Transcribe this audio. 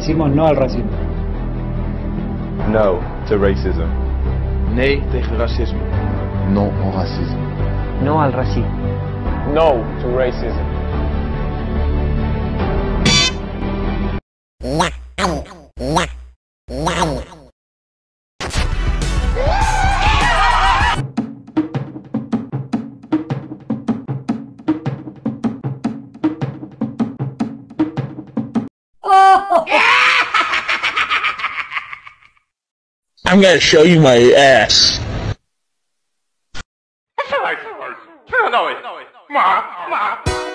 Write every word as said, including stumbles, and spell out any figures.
Decimos no al racismo. No to racism. Nee tegen racisme. Non au racisme. No al racismo. No to racism. I'm gonna show you my ass. No, no, no, no, no, no, no, no, no, no, no, no, no,